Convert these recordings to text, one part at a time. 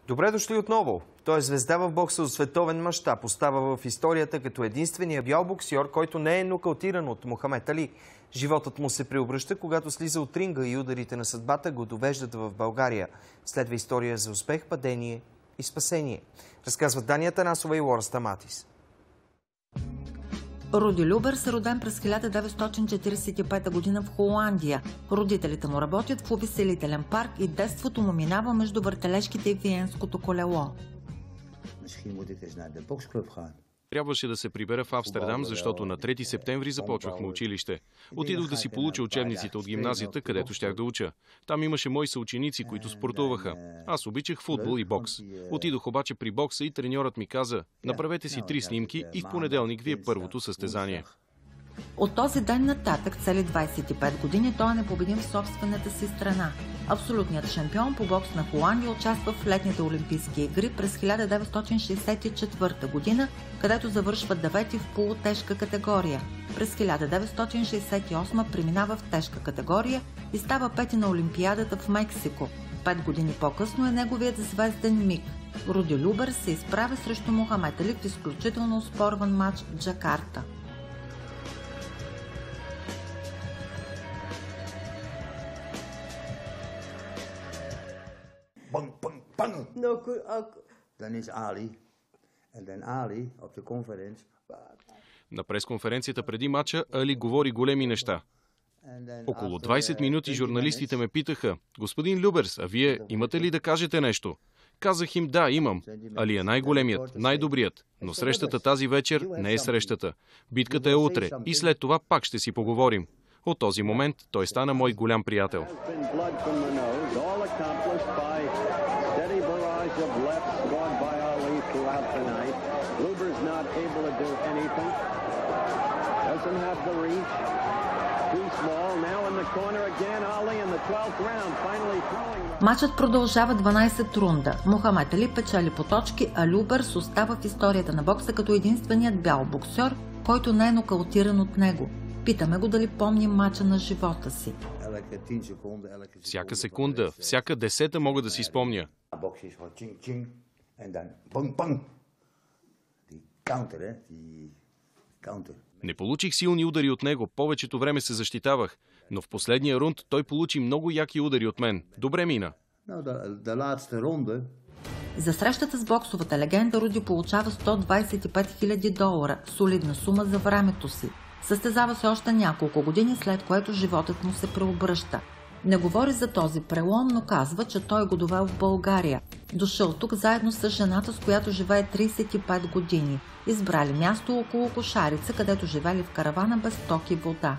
Добре дошли отново. Той е звезда в бокса от световен мащаб. Остава в историята като единствения бял боксьор, който не е нокаутиран от Мохамед Али. Животът му се преобръща, когато слиза от ринга и ударите на съдбата го довеждат в България. Следва история за успех, падение и спасение. Разказват Дания Танасова и Лора Стаматис. Руди Люберс е роден през 1945 година в Холандия. Родителите му работят в увеселителен парк и детството му минава между въртележките и Виенското колело. Трябваше да се прибера в Амстердам, защото на 3 септември започвахме училище. Отидох да си получа учебниците от гимназията, където щях да уча. Там имаше мои съученици, които спортуваха. Аз обичах футбол и бокс. Отидох обаче при бокса и треньорът ми каза: направете си 3 снимки и в понеделник ви е първото състезание. От този ден нататък, цели 25 години, той е непобедим в собствената си страна. Абсолютният шампион по бокс на Холандия участва в летните олимпийски игри през 1964 година, където завършва 9-ти в полутежка категория. През 1968 преминава в тежка категория и става 5-ти на Олимпиадата в Мексико. 5 години по-късно е неговият звезден миг. Руди Люберс се изправя срещу Мохамед Али в изключително оспорван матч в Джакарта. Bang, bang, bang. Dan is Ali. En dan Ali op de conferentie. На пресконференцията преди матча Али говори големи неща. Около 20 минути журналистите ме питаха: господин Люберс, а вие имате ли да кажете нещо? Казах им: да, имам. Али е най-големият, най-добрият. Но срещата тази вечер не е срещата. Битката е утре и след това пак ще си поговорим. От този момент той стана мой голям приятел. Матчът продължава 12 рунда. Мохамед Али печели по точки, а Люберс остава в историята на бокса като единственият бял боксьор, който не е нокаутиран от него. Питаме го дали помни матча на живота си. Всяка секунда, всяка десета мога да си спомня. Не получих силни удари от него, повечето време се защитавах, но в последния рунд той получи много яки удари от мен. Добре мина. За срещата с боксовата легенда Руди получава $125 000, солидна сума за времето си. Състезава се още няколко години, след което животът му се преобръща. Не говори за този прелом, но казва, че той го довел в България. Дошъл тук заедно с жената, с която живее 35 години. Избрали място около Кошарица, където живели в каравана без ток и вода.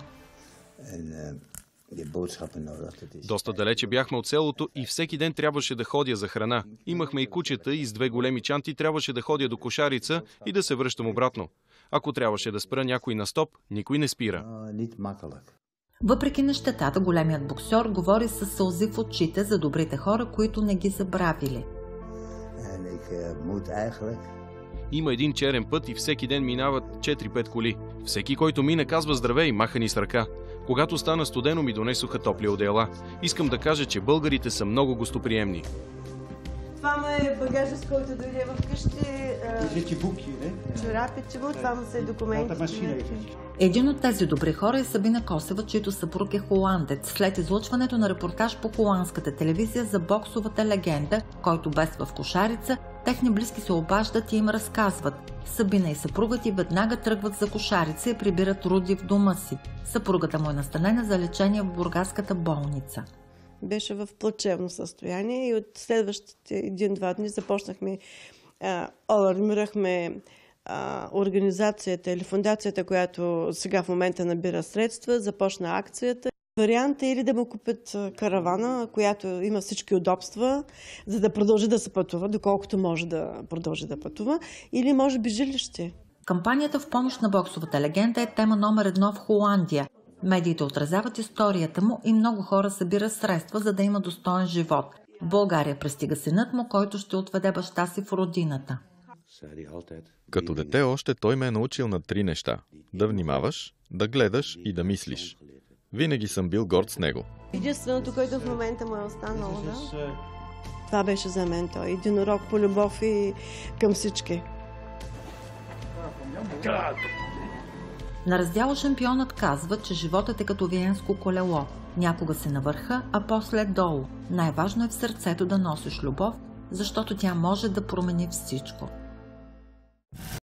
Доста далече бяхме от селото и всеки ден трябваше да ходя за храна. Имахме и кучета и с 2 големи чанти трябваше да ходя до Кошарица и да се връщам обратно. Ако трябваше да спра някой на стоп, никой не спира. Въпреки нещетата, големият боксьор говори със сълзи в очите за добрите хора, които не ги забравили. Има един черен път и всеки ден минават 4-5 коли. Всеки, който мине, казва здравей и маха ни с ръка. Когато стана студено, ми донесоха топли одеяла. Искам да кажа, че българите са много гостоприемни. Това е багажа, с който дойде вкъщи. Чорапите му, това са документи. Един от тези добри хора е Сабина Косева, чийто съпруг е холандец. След излъчването на репортаж по холандската телевизия за боксовата легенда, който бедства в Кошарица, техни близки се обаждат и им разказват. Сабина и съпругът й веднага тръгват за Кошарица и прибират Руди в дома си. Съпругата му е настанена за лечение в бургаската болница. Беше в плачевно състояние и от следващите 1-2 дни започнахме, алармирахме организацията или фундацията, която сега в момента набира средства, започна акцията. Вариант е или да му купят каравана, която има всички удобства, за да продължи да се пътува, доколкото може да продължи да пътува, или може би жилище. Кампанията в помощ на боксовата легенда е тема номер 1 в Холандия. Медиите отразяват историята му и много хора събират средства, за да има достоен живот. В България пристига синът му, който ще отведе баща си в родината. Като дете още той ме е научил на 3 неща. Да внимаваш, да гледаш и да мислиш. Винаги съм бил горд с него. Единственото, което в момента му е останало, Това беше за мен той. Единорог по любов и към всички. На раздяла шампионът казва, че животът е като виенско колело. Някога се навърха, а после долу. Най-важно е в сърцето да носиш любов, защото тя може да промени всичко.